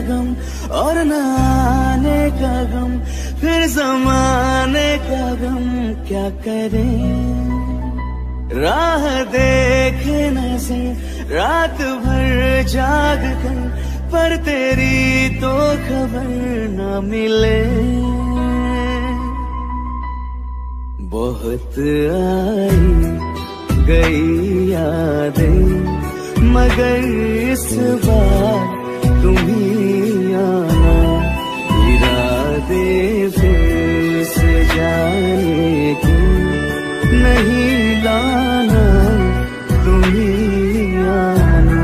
गम और न आने का गम, फिर ज़माने का गम क्या करें। राह देखे नज़र रात भर जाग कर, पर तेरी तो खबर न मिले। बहुत आई गई यादें, मगर इस बार तुम ही आना। इरादे फिर से जाने के नहीं लाना, तुम ही आना।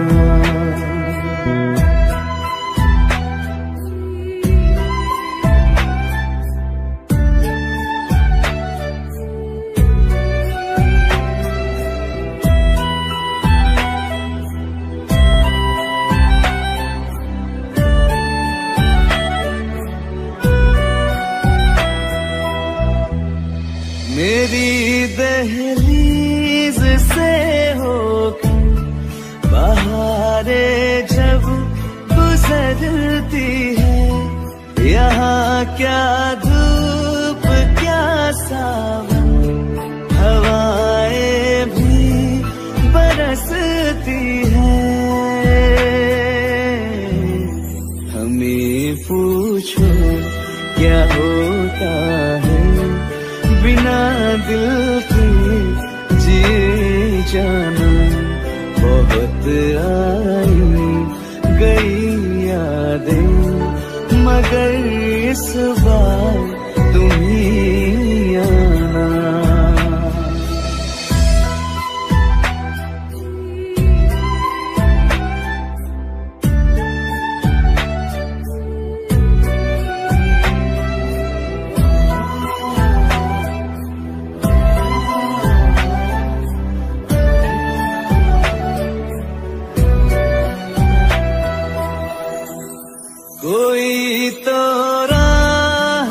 मेरी दहलीज से होकर बहारें जब गुजरती है, यहाँ क्या धूप क्या सावन, हवाएं भी बरसती है। हमें पूछो क्या होता है बिना दिल के जिए जाना। बहुत आई गई यादें, मगर इस बार तुम ही आना। कोई तो राह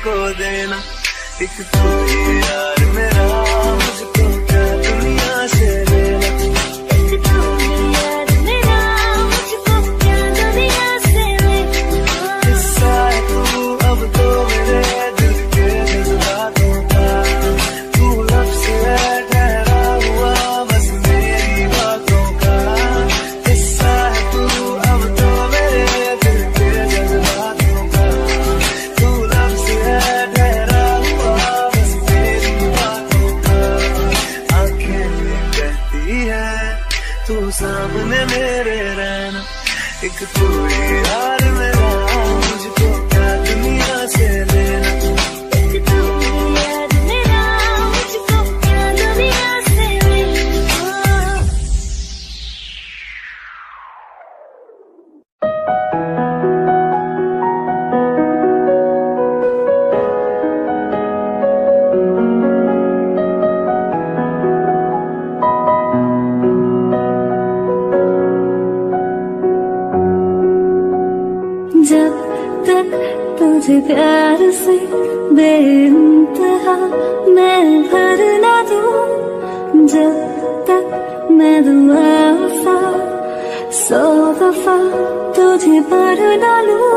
मुझको देना, एक तू ही यार मेरा, मुझको क्या दुनिया से लेना, एक तू ही यार मेरा, मुझको क्या दुनिया से लेना। किस्सा है तू अब तो मेरे दिल के जज्बातों का, तू लफ्ज़ है ठहरा हुआ बस मेरी बातों का। किस्सा है तू अब तो मेरे दिल के जज्बातों का, तू लफ्ज़ है ठहरा हुआ बस मेरी बातों का। आंखें में कहती है तू सामने मेरे रहना, एक तू ही यार मेरा, मुझको क्या दुनिया से लेना, एक तू ही यार मेरा, मुझको क्या दुनिया से लेना। जब तक तुझे प्यार से बेइंतहा मैं भर ना दूं, जब तक मैं दुआ वफा 100 दफा तुझे पर ना लूं।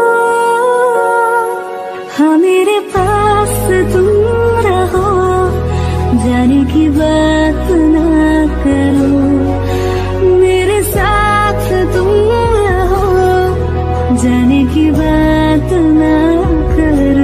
हाँ मेरे पास तुम रहो, जाने की बात ना करो, मेरे साथ तुम रहो, जाने की बात ना करो।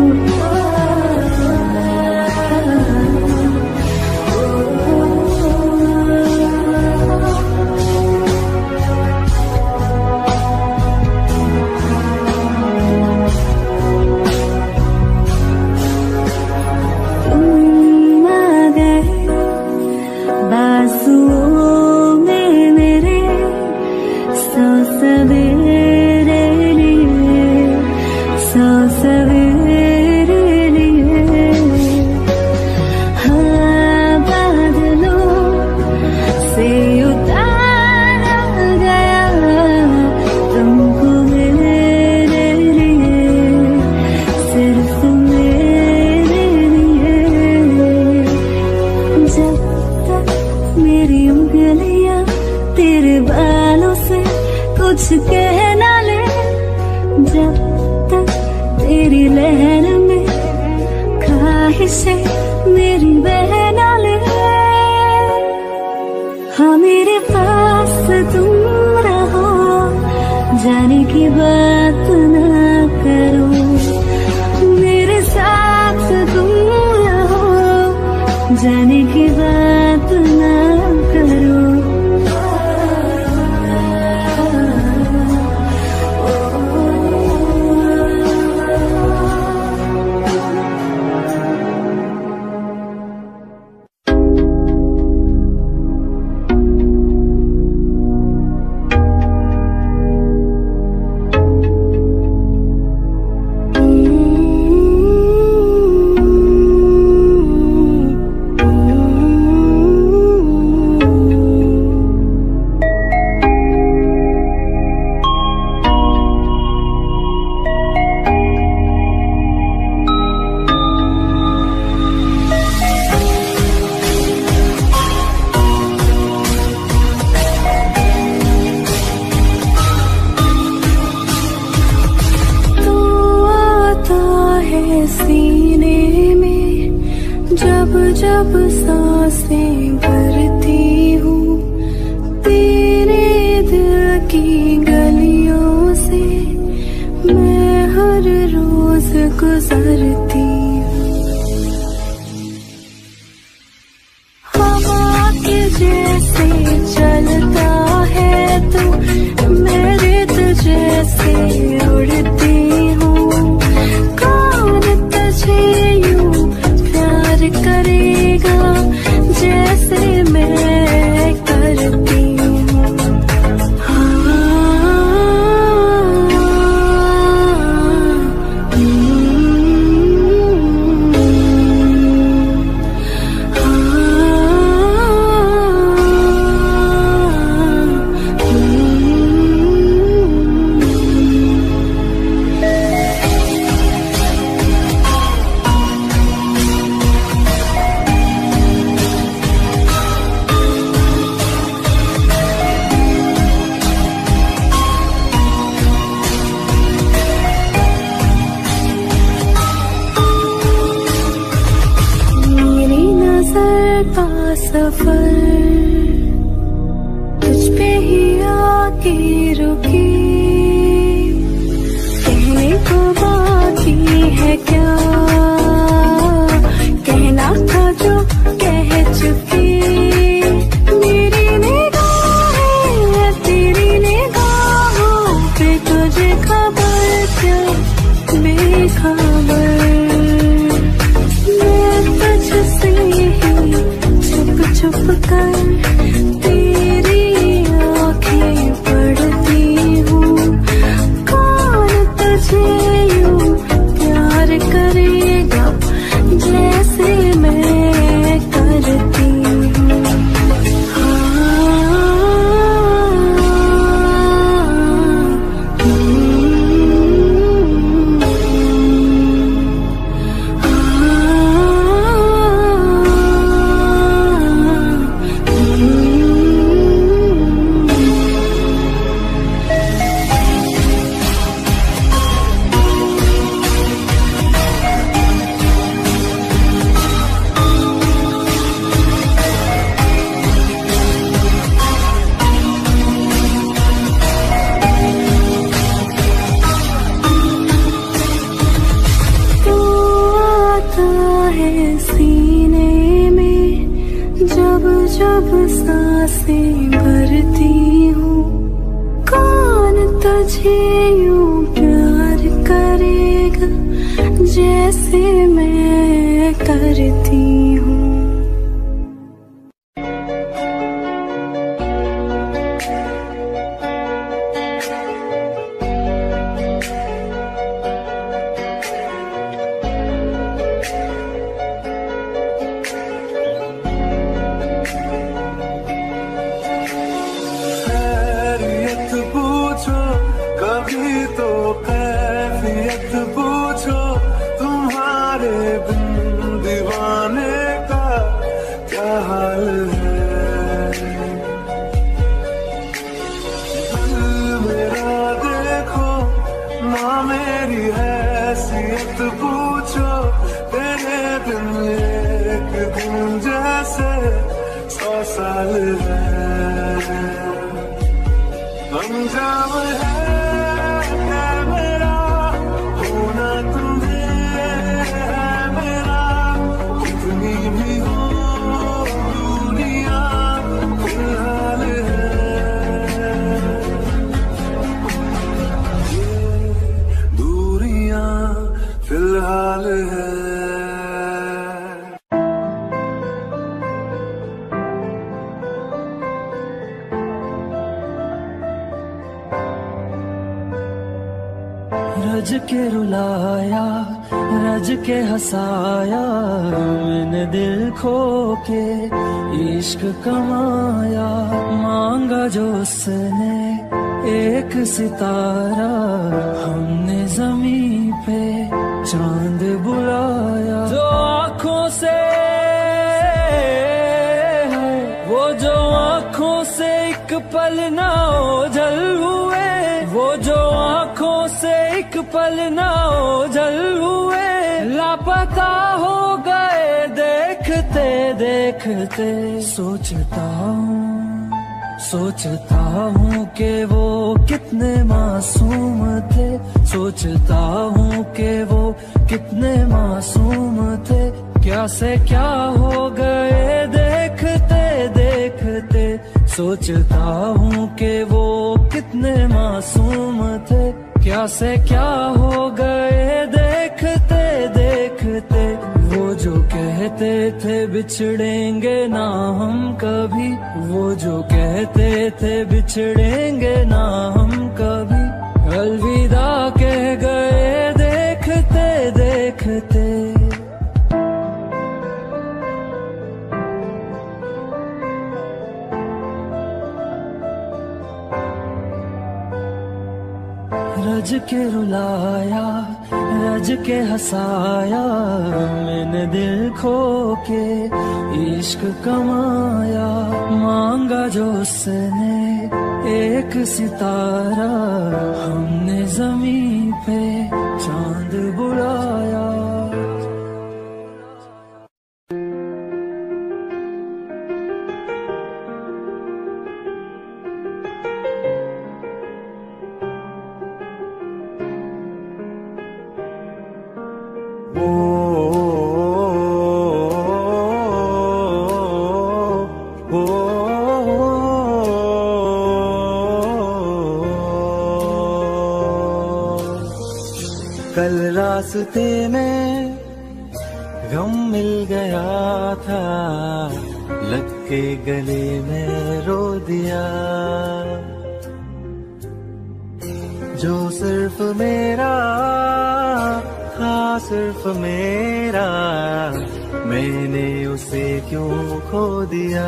तुम आ गए बाजुओं में मेरे, 100 सवेरे लिए, 100 सवेरे लिए। हाँ बादलों से उतारा गया तुमको मेरे लिए, सिर्फ मेरे लिए। जब तक मेरी उंगलियां तेरे बालों से कुछ कह ना ले, जब तक तेरी लहर में ख्वाहिशें मेरी बह ना ले। हाँ मेरे पास तुम रहो, जाने की बात ना करो, मेरे साथ तुम रहो, जाने की बात ना करो। सीने में जब जब सांसें भरती हूँ, तेरे दिल की गलियों से मैं हर रोज गुजरती हूँ। हवा के जैसे चलता है तू, मैं रेत जैसे उड़ती हूँ। यूं प्यार करेगा जैसे मैं करती हूँ। हाँ सफर तुझ पे ही आके रुकी। कहने को बाकी है क्या, कहना था जो कह चुकी। मेरी निगाहें तेरी निगाहों पे तुझे खबर क्या बेखबर। मैं तुझसे ही छुप छुप कर तेरी आँखें पढ़ती हूँ। कौन तुझे यूं प्यार करेगा जैसे मैं करती हूँ। सीने में जब जब सांसें भरती हूँ। कौन तुझे यूं प्यार करेगा जैसे मैं करती हूँ। कभी तो कैफियत पूछो, तुम्हारे बिन दीवाने का क्या हाल है। दिल मेरा देखो ना मेरी हैसियत पूछो, तेरे बिन एक दिन जैसे 100 साल है। अंजाम है मेरा होना तुम्हें है मेरा, कितनी भी हो दुनिया फिलहाल है। ये दूरियां फिलहाल है। रज के रुलाया रज के हंसाया, मैंने दिल खो के इश्क कमाया। मांगा जो उसने एक सितारा, हमने ज़मीं पे चांद बुलाया। जो आँखों से है वो जो आँखों से एक पल ना ओझल हुए, वो जो आँखों से एक पल ना ओझल हुए। लापता हो गए देखते देखते। सोचता हूँ कि वो कितने मासूम थे, सोचता हूँ कि वो कितने मासूम थे। क्या से क्या हो गए देखते देखते। सोचता हूँ कि वो कितने मासूम थे, क्या से क्या हो गए देखते देखते। वो जो कहते थे बिछड़ेंगे ना हम कभी, वो जो कहते थे बिछड़ेंगे ना हम कभी। अलविदा कह गए देखते देखते। रज के रुलाया रज के हंसाया, मैंने दिल खो के इश्क कमाया। मांगा जो उसने एक सितारा, हमने ज़मीं पे चांद बुलाया। कल रास्ते में गम मिल गया था, लग के गले में रो दिया। जो सिर्फ मेरा था, सिर्फ मेरा, मैंने उसे क्यों खो दिया।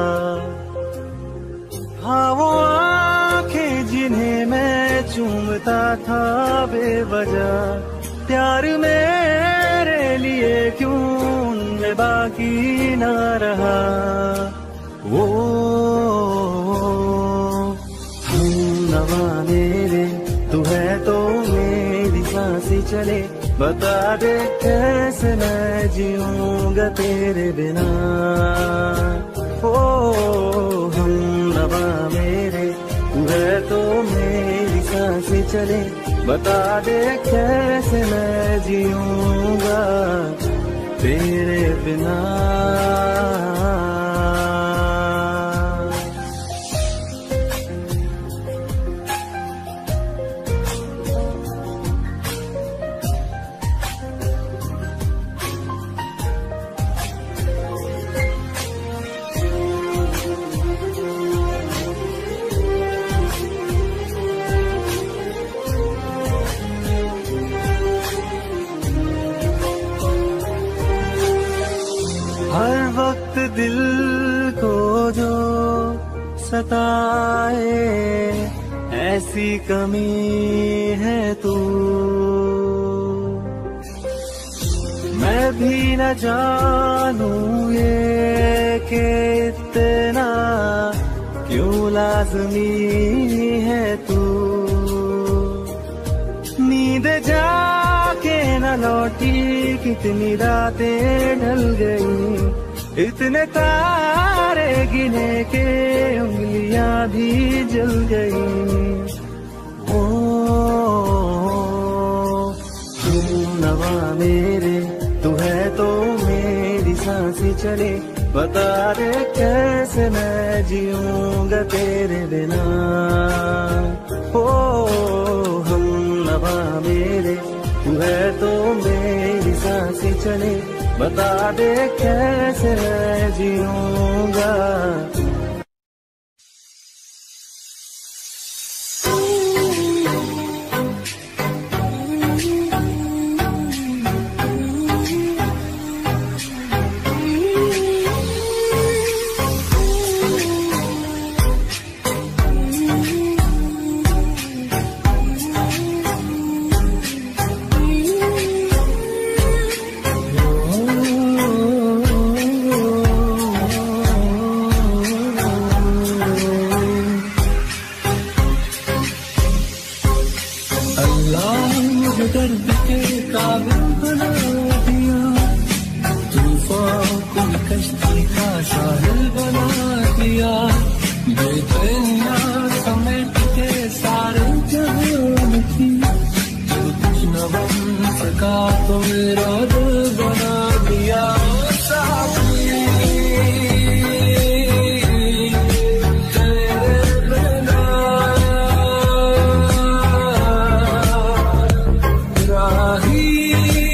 हाँ वो आंखें जिन्हें मैं चूमता था बेवजह, प्यार मेरे लिए क्यों उनमें बाकी ना रहा। वो हम नवा मेरे, तू है तो मेरी सांसें चले, बता दे कैसे मैं जीऊंगा तेरे बिना। ओ हम नवा मेरे, तू है तो मेरी सांसें चले, बता दे कैसे मैं जीऊंगा तेरे बिना। हर वक्त दिल को जो सताए, ऐसी कमी है तू। मैं भी न जानूं ये कि इतना क्यों लाज़मी है तू। नींद जाके न लौटी, कितनी रातें ढल गई, इतने तारे गिने के उंगलियां भी जल गई। ओ हम नवा मेरे, तू है तो मेरी सांसें चले, बता दे कैसे मैं जीऊंगा तेरे बिना। ओ हम नवा मेरे, तू है तो मेरी सांसें चले, बता दे कैसे मैं जीऊंगा। दर्द के काबिल बना दिया, तूफान को कश्ती का साहिल बना दिया। बेचैनिया समेट के सारे जहान की, जो कुछ न बन सका तो मेरा दिल बना दिया। He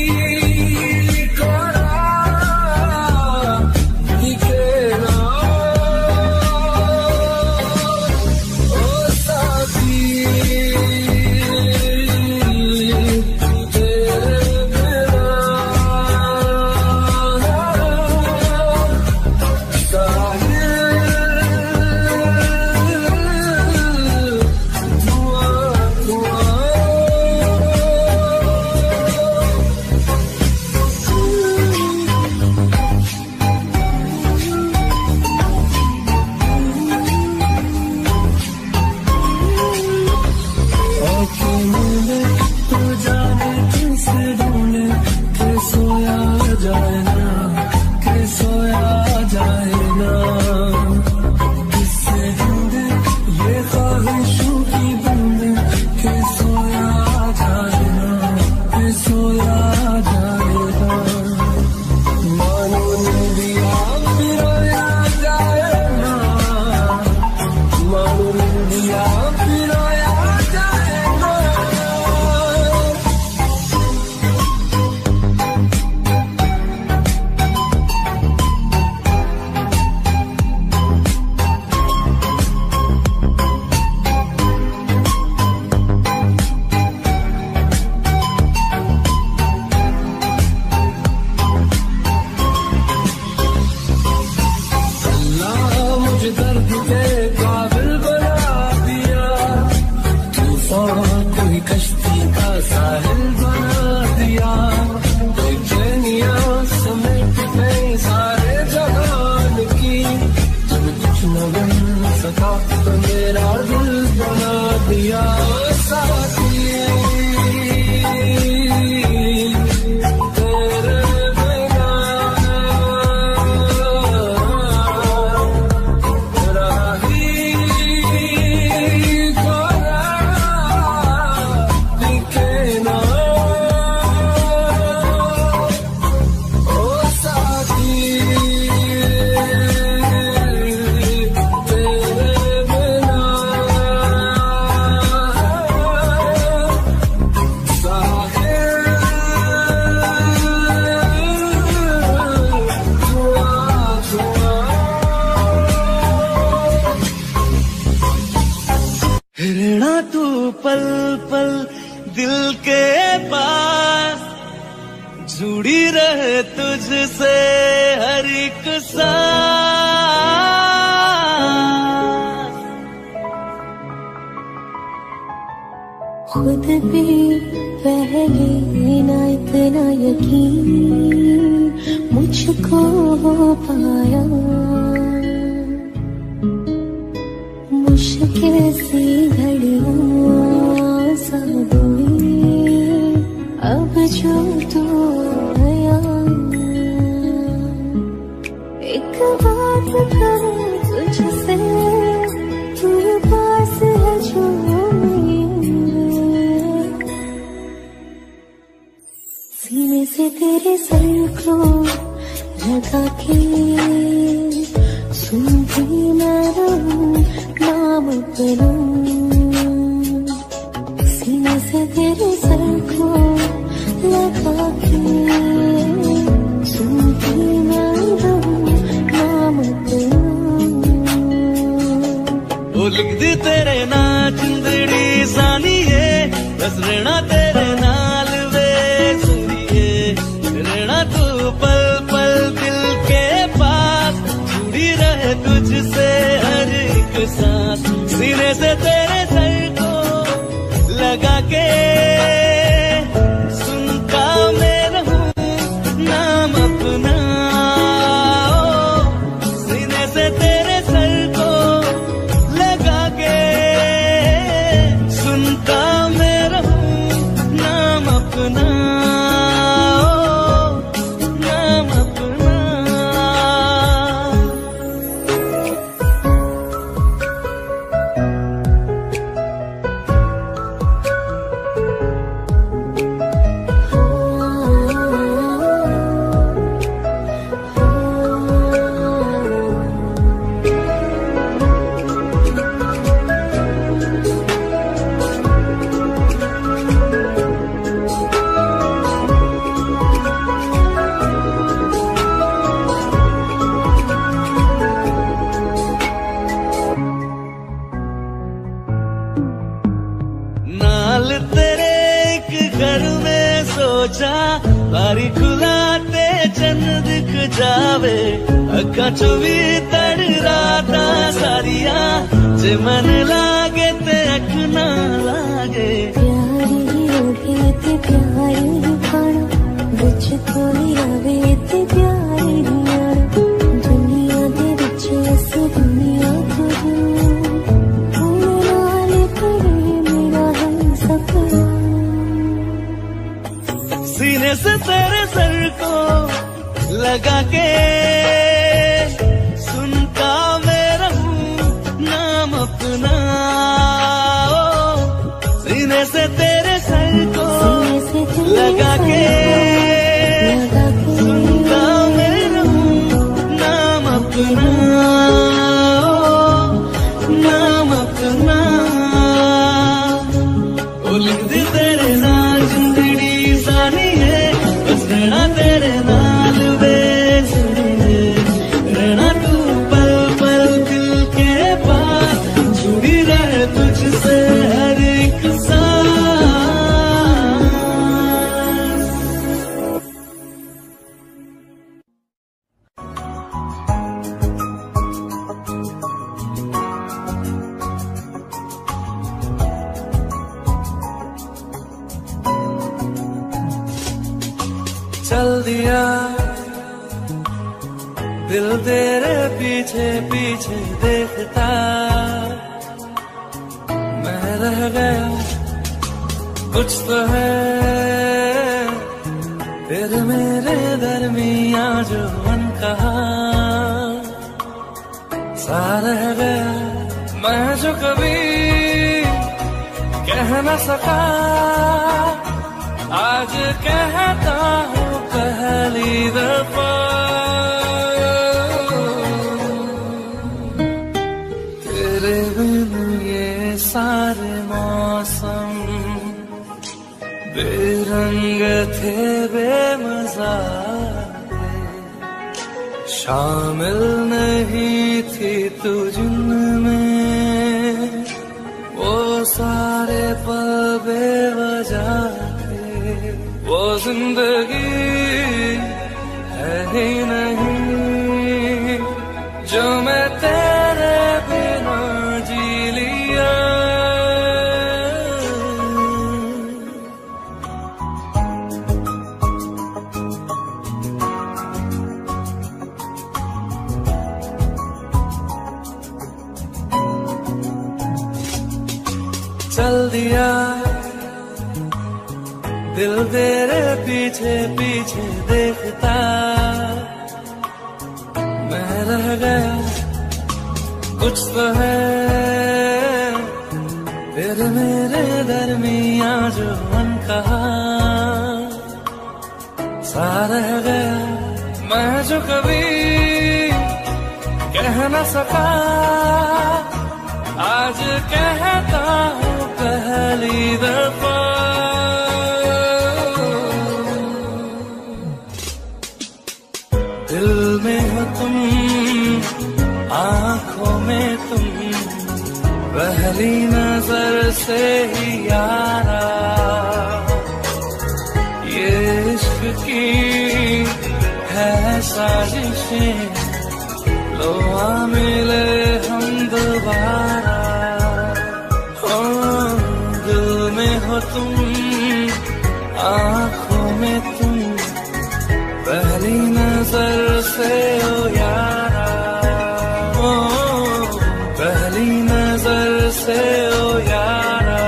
रहना तू पल पल दिल के पास, जुड़ी रहे तुझसे हर एक सांस। खुद पे पहले ना इतना यकीन मुझको हो पाया, मुश्किल सी घड़ियां साबुई अब जो तू आया। एक बात कहूं तुझसे, तू पास है जो सीने से तेरे सर को लगा के सुनती मैं रहूं नाम अपना। सीने से तेरे सर को लगा के सुनती मैं रहूं नाम अपना। वो लिख दी तेरे ना जिंदड़ी सानिए, बस रहना तेरे नाल वे सुनिए। रहना तू पल पल दिल के पास, जुड़ी रहे तुझसे हर एक सांस। सीने से तेरे सर को लगा के सुनता मैं रहूं नाम अपना। सीने से तेरे सर को लगा के सुनता मैं रहूं नाम अपना, नाम अपना। नाल तेरे एक घर में सोचा, बारी खुलाते चंद दिख जावे। अखा चो भी तड़ राता सारिया, जे मन लागे ते अख ना लागे। प्यारी होगे ते प्यारी खाना, बिच कोई आवे ते प्यारी आना। दुनिया दे बिच इस दुनिया को सीने से तेरे सर को लगा के सुनता मैं रहूं नाम अपना। सीने से तेरे सर को लगा के सुनता मैं रहूं नाम अपना, नाम अपना। ओ लिख दी तेरे नाल जिंदड़ी सानिए, बस रहना तेरे नाल वे सुनिए। रहना तू पल पल दिल के पास, जुड़ी रहे तुझसे हर एक सांस। चल दिया दिल तेरे पीछे पीछे देखता, मैं रह गया कुछ तो है तेरे मेरे दरमियां जो मन कहा। सा रह गया मैं जो कभी कह न सका, आज कहता हूँ पहली दफा। तेरे बिन ये सारे मौसम बेरंग थे बेमजा थे, शामिल नहीं थी तू जिनमें वो सारे पल बेवजह थे, वो जिंदगी है ही नहीं जो मैं तेरे बिना जी लिया। चल दिया दिल तेरे पीछे पीछे देखता, मैं रह गया कुछ तो है तेरे मेरे दरमिया जो मन कहा सा रह गया, मैं जो कभी कह न सका आज कहता हूँ पहली दफा। दिल में हो तुम, आँखों में तुम, पहली नजर से ही यारा, ये इश्क की है साजिशें, लो आ मिले हम दोबारा। दिल में हो तुम, आँखों में तुम, पहली नजर से ओ यारा, ओ पहली नजर से ओ यारा।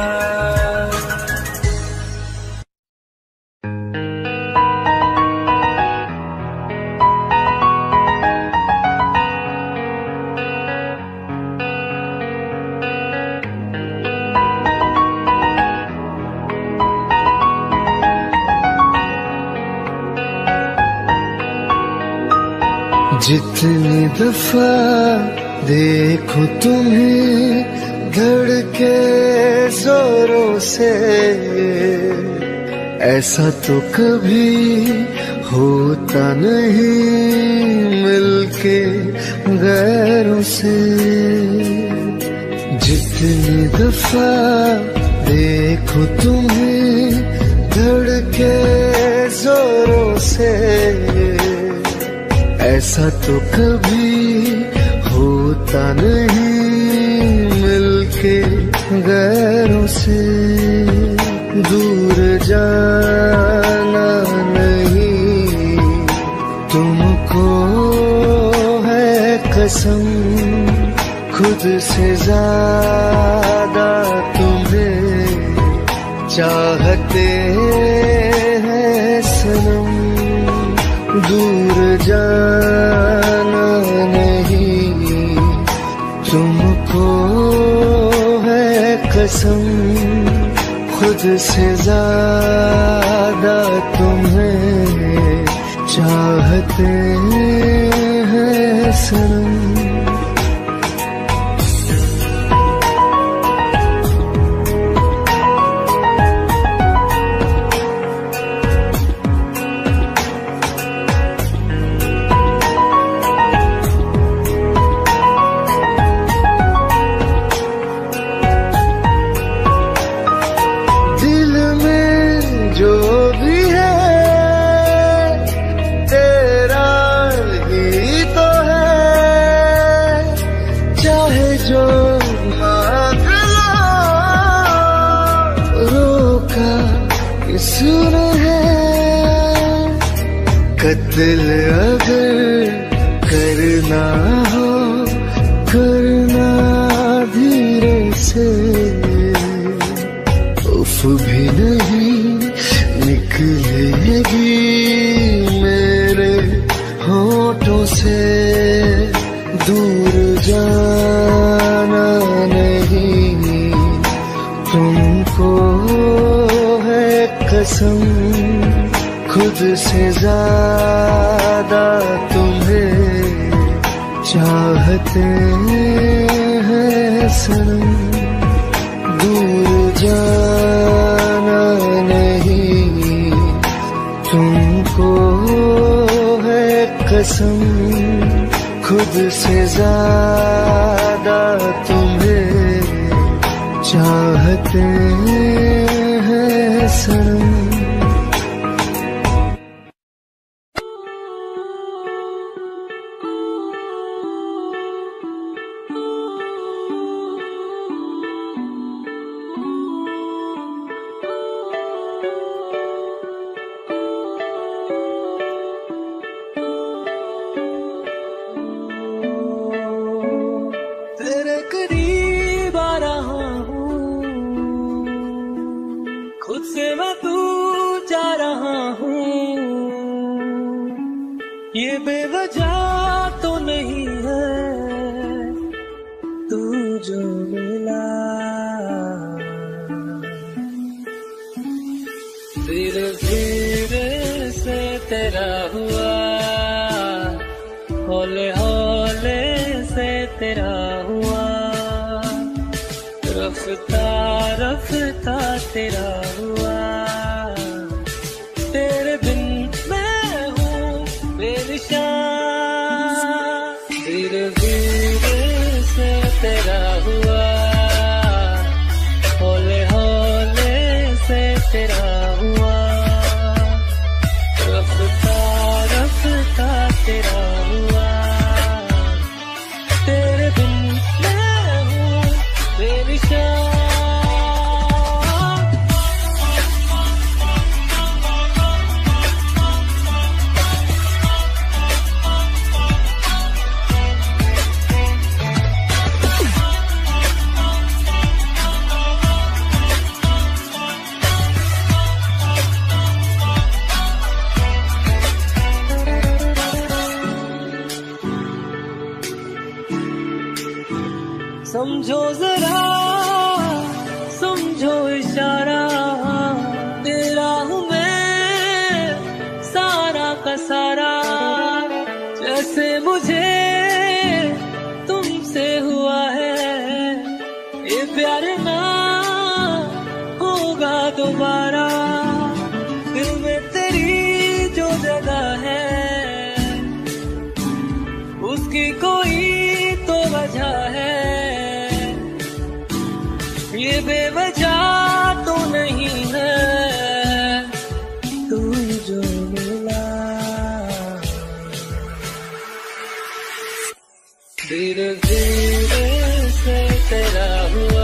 जितनी दफा देखो तुम्हें धड़के जोरों से, ऐसा तो कभी होता नहीं मिलके गैरों से। जितनी दफा देखो तुम्हें धड़के जोरों से, ऐसा तो कभी होता नहीं मिलके गैरों से। दूर जाना नहीं तुमको है कसम, खुद से ज्यादा तुम्हें चाहते हैं सनम। दूर जाना नहीं तुमको है कसम, खुद से ज्यादा तुम्हें चाहते हैं सनम। दिल अगर करना हो करना धीरे से, उफ भी नहीं निकलेगी मेरे होठों से। दूर जाना नहीं तुमको है कसम, खुद से ज्यादा तुम्हें चाहते हैं सनम। दूर जाना नहीं तुमको है कसम, खुद से ज्यादा तुम्हें चाहते हैं सनम। तेरे करीब आ रहा हूँ, खुद से मैं दूर जा रहा हूँ। ये बेवजह तो नहीं है तू जो मिला, धीरे धीरे से तेरा हुआ, हौले हौले से तेरा हुआ, रफ्ता रफ्ता तेरा हुआ। तेरे बिन मैं हूँ बेनिशान, धीरे धीरे से तेरा हुआ, हौले हौले से तेरा हुआ, रफ्ता रफ्ता तेरा हुआ। तेरे बिन मैं हूँ बेनिशान। समझो जरा, समझो इशारा, तेरा हूँ मैं सारा का सारा। जैसे मुझे तुमसे हुआ है, ये प्यार ना होगा दोबारा। दिल में तेरी जो जगह है, उसकी कोई तो वजह है। ये बेवजह तो नहीं है तू जो मिला, धीरे धीरे से तेरा हुआ।